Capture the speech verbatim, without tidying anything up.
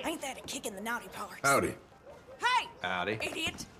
Ain't that a kick in the naughty parts? Howdy. Hey! Howdy. Idiot!